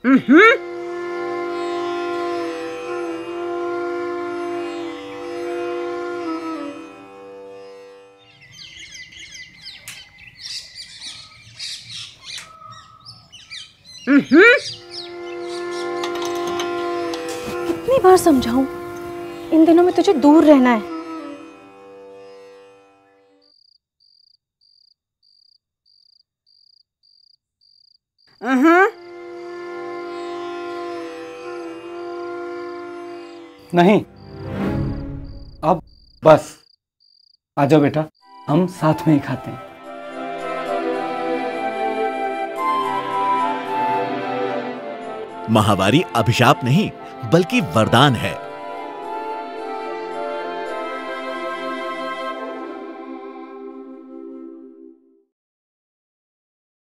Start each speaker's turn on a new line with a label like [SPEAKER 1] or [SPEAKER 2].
[SPEAKER 1] हम्म।
[SPEAKER 2] कितनी बार समझाऊं, इन दिनों में तुझे दूर रहना है।
[SPEAKER 3] नहीं, अब बस। आ जाओ बेटा, हम साथ में ही खाते हैं।
[SPEAKER 4] माहवारी अभिशाप नहीं बल्कि वरदान है।